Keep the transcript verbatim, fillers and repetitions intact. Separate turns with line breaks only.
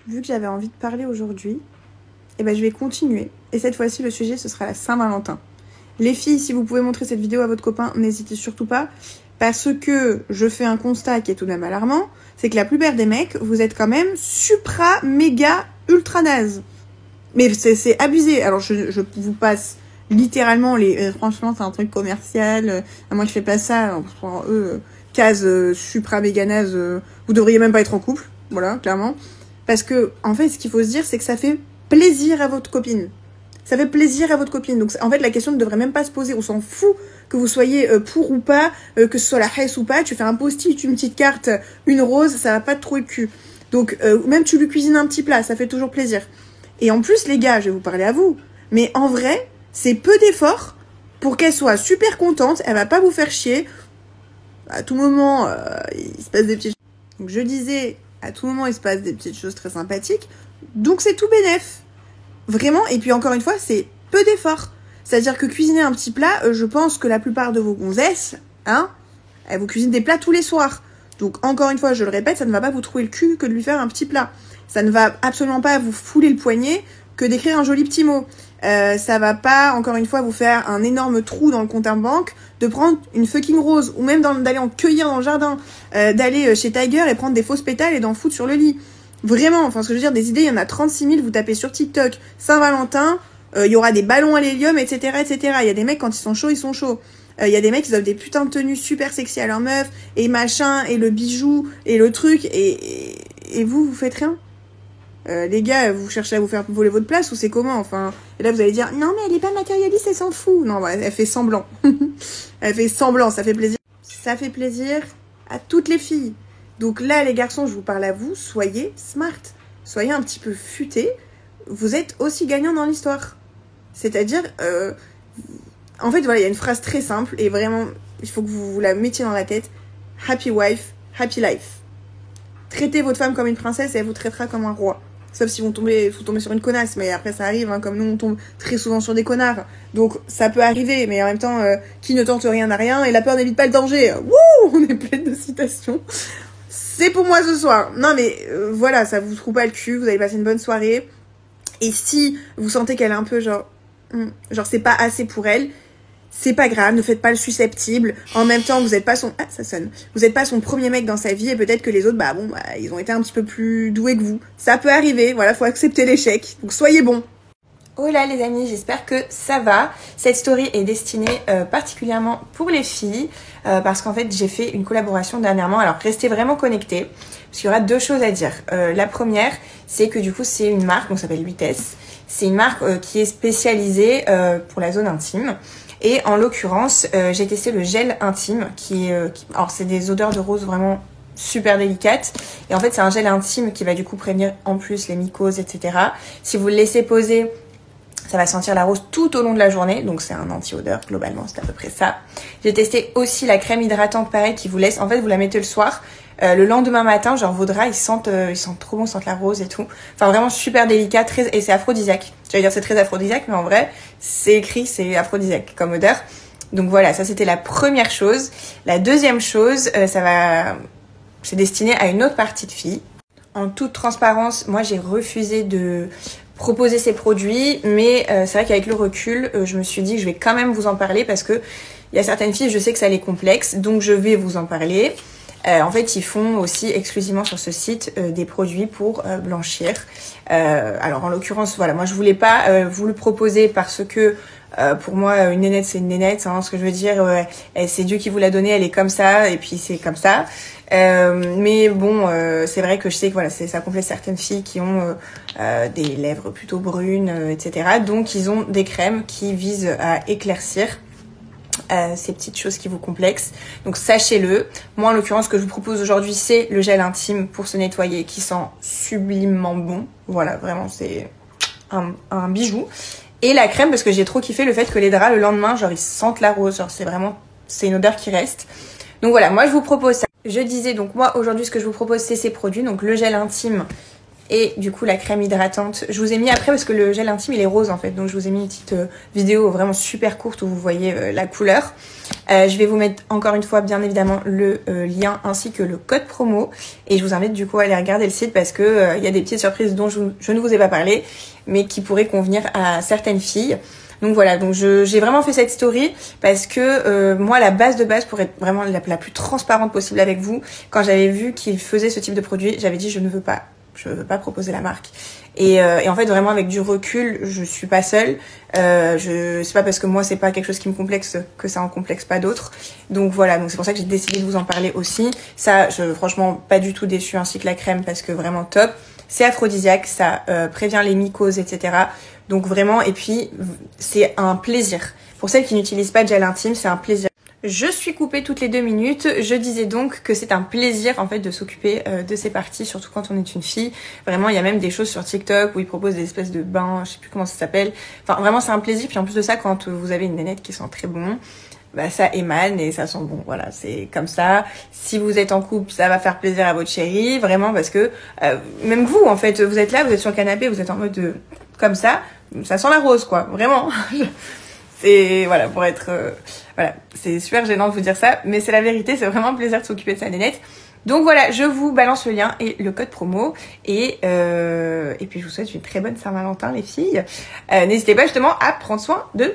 vu que j'avais envie de parler aujourd'hui, eh ben, je vais continuer. Et cette fois-ci, le sujet, ce sera la Saint-Valentin. Les filles, si vous pouvez montrer cette vidéo à votre copain, n'hésitez surtout pas. Parce que je fais un constat qui est tout de même alarmant, c'est que la plupart des mecs, vous êtes quand même supra, méga, ultra naze. Mais c'est abusé. Alors, je, je vous passe littéralement les... Euh, franchement, c'est un truc commercial. Euh, moi, je fais pas ça. Pour eux, euh, case euh, supra, méga naze, euh, vous devriez même pas être en couple. Voilà, clairement. Parce que, en fait, ce qu'il faut se dire, c'est que ça fait plaisir à votre copine. Ça fait plaisir à votre copine. Donc, en fait, la question ne devrait même pas se poser. On s'en fout que vous soyez euh, pour ou pas, euh, que ce soit la hesse ou pas. Tu fais un post-it, une petite carte, une rose, ça va pas te trouver le cul. Donc, euh, même tu lui cuisines un petit plat, ça fait toujours plaisir. Et en plus, les gars, je vais vous parler à vous. Mais en vrai, c'est peu d'efforts pour qu'elle soit super contente. Elle va pas vous faire chier. À tout moment, euh, il se passe des petites choses. Donc, je disais, à tout moment, il se passe des petites choses très sympathiques. Donc, c'est tout bénef. Vraiment, et puis encore une fois, c'est peu d'efforts. C'est-à-dire que cuisiner un petit plat, euh, je pense que la plupart de vos gonzesses, hein, elles vous cuisinent des plats tous les soirs. Donc encore une fois, je le répète, ça ne va pas vous trouver le cul que de lui faire un petit plat. Ça ne va absolument pas vous fouler le poignet que d'écrire un joli petit mot. Euh, ça va pas, encore une fois, vous faire un énorme trou dans le compte en banque de prendre une fucking rose, ou même d'aller en cueillir dans le jardin, euh, d'aller chez Tiger et prendre des fausses pétales et d'en foutre sur le lit. Vraiment, enfin ce que je veux dire, des idées, il y en a trente-six mille, vous tapez sur TikTok, Saint-Valentin, il euh, y aura des ballons à l'hélium, et cetera, et cetera. Il y a des mecs, quand ils sont chauds, ils sont chauds. Il euh, y a des mecs, ils offrent des putains de tenues super sexy à leur meuf, et machin, et le bijou, et le truc, et, et, et vous, vous faites rien. Euh, les gars, vous cherchez à vous faire voler votre place, ou c'est comment, enfin. Et là, vous allez dire, non mais elle est pas matérialiste, elle s'en fout. Non, bah, elle fait semblant. Elle fait semblant, ça fait plaisir. Ça fait plaisir à toutes les filles. Donc là, les garçons, je vous parle à vous, soyez smart, soyez un petit peu futés, vous êtes aussi gagnants dans l'histoire. C'est-à-dire, euh, en fait, voilà, il y a une phrase très simple, et vraiment, il faut que vous, vous la mettiez dans la tête. Happy wife, happy life. Traitez votre femme comme une princesse, et elle vous traitera comme un roi. Sauf si vous tombez, vous tombez sur une connasse, mais après ça arrive, hein, comme nous on tombe très souvent sur des connards. Donc ça peut arriver, mais en même temps, euh, qui ne tente rien n'a rien, et la peur n'évite pas le danger. Wouh, on est pleine de citations. C'est pour moi ce soir. Non mais euh, voilà, ça vous trouve pas le cul, vous allez passer une bonne soirée. Et si vous sentez qu'elle est un peu genre... Hmm, genre c'est pas assez pour elle, c'est pas grave, ne faites pas le susceptible. En même temps, vous êtes pas son... Ah, ça sonne. Vous êtes pas son premier mec dans sa vie et peut-être que les autres, bah bon, bah, ils ont été un petit peu plus doués que vous. Ça peut arriver, voilà, faut accepter l'échec. Donc soyez bons. Oh là les amis, j'espère que ça va. Cette story est destinée euh, particulièrement pour les filles euh, parce qu'en fait j'ai fait une collaboration dernièrement. Alors restez vraiment connectés parce qu'il y aura deux choses à dire. Euh, la première, c'est que du coup c'est une marque, on s'appelle huit S. C'est une marque euh, qui est spécialisée euh, pour la zone intime. Et en l'occurrence, euh, j'ai testé le gel intime qui est... Euh, qui... Alors c'est des odeurs de rose vraiment super délicates. Et en fait c'est un gel intime qui va du coup prévenir en plus les mycoses, et cetera. Si vous le laissez poser... Ça va sentir la rose tout au long de la journée, donc c'est un anti-odeur, globalement, c'est à peu près ça. J'ai testé aussi la crème hydratante, pareil, qui vous laisse, en fait, vous la mettez le soir, euh, le lendemain matin, genre vos draps, ils sentent, euh, ils sentent trop bon, ils sentent la rose et tout. Enfin, vraiment super délicat, très, et c'est aphrodisiaque. J'allais dire c'est très aphrodisiaque, mais en vrai, c'est écrit, c'est aphrodisiaque comme odeur. Donc voilà, ça c'était la première chose. La deuxième chose, euh, ça va, c'est destiné à une autre partie de filles. En toute transparence, moi j'ai refusé de proposer ces produits, mais euh, c'est vrai qu'avec le recul, euh, je me suis dit que je vais quand même vous en parler parce que il y a certaines filles, je sais que ça les complexe, donc je vais vous en parler. Euh, en fait, ils font aussi exclusivement sur ce site euh, des produits pour euh, blanchir. Euh, alors en l'occurrence, voilà, moi je voulais pas euh, vous le proposer parce que euh, pour moi une nénette c'est une nénette, hein, ce que je veux dire, euh, c'est Dieu qui vous l'a donnée, elle est comme ça et puis c'est comme ça. Euh, mais bon, euh, c'est vrai que je sais que voilà, ça complète certaines filles qui ont euh, euh, des lèvres plutôt brunes, euh, et cetera. Donc ils ont des crèmes qui visent à éclaircir euh, ces petites choses qui vous complexent. Donc sachez-le. Moi en l'occurrence, ce que je vous propose aujourd'hui, c'est le gel intime pour se nettoyer qui sent sublimement bon. Voilà, vraiment c'est un, un bijou. Et la crème parce que j'ai trop kiffé le fait que les draps le lendemain, genre ils sentent la rose. Genre c'est vraiment, c'est une odeur qui reste. Donc voilà, moi je vous propose ça. Je disais donc moi aujourd'hui ce que je vous propose c'est ces produits, donc le gel intime et du coup la crème hydratante. Je vous ai mis après parce que le gel intime il est rose en fait, donc je vous ai mis une petite euh, vidéo vraiment super courte où vous voyez euh, la couleur. Euh, je vais vous mettre encore une fois bien évidemment le euh, lien ainsi que le code promo. Et je vous invite du coup à aller regarder le site parce que euh, il y a des petites surprises dont je, je ne vous ai pas parlé, mais qui pourraient convenir à certaines filles. Donc voilà, donc j'ai vraiment fait cette story parce que euh, moi la base de base pour être vraiment la, la plus transparente possible avec vous, quand j'avais vu qu'il faisait ce type de produit, j'avais dit je ne veux pas, je veux pas proposer la marque. Et, euh, et en fait vraiment avec du recul, je suis pas seule. Euh, je c'est pas parce que moi c'est pas quelque chose qui me complexe que ça en complexe pas d'autres. Donc voilà, donc c'est pour ça que j'ai décidé de vous en parler aussi. Ça, je franchement pas du tout déçue ainsi que la crème parce que vraiment top. C'est aphrodisiaque, ça euh, prévient les mycoses, et cetera. Donc vraiment, et puis c'est un plaisir. Pour celles qui n'utilisent pas de gel intime, c'est un plaisir. Je suis coupée toutes les deux minutes. Je disais donc que c'est un plaisir en fait de s'occuper euh, de ces parties, surtout quand on est une fille. Vraiment, il y a même des choses sur TikTok où ils proposent des espèces de bains, je sais plus comment ça s'appelle. Enfin, vraiment, c'est un plaisir. Puis en plus de ça, quand vous avez une nénette qui sent très bon, bah ça émane et ça sent bon, voilà, c'est comme ça. Si vous êtes en couple, ça va faire plaisir à votre chérie, vraiment, parce que euh, même vous, en fait, vous êtes là, vous êtes sur le canapé, vous êtes en mode de, comme ça, ça sent la rose, quoi, vraiment. C'est, voilà, pour être, euh, voilà, c'est super gênant de vous dire ça, mais c'est la vérité, c'est vraiment un plaisir de s'occuper de sa nénette. Donc voilà, je vous balance le lien et le code promo. Et, euh, et puis je vous souhaite une très bonne Saint-Valentin, les filles. Euh, n'hésitez pas justement à prendre soin de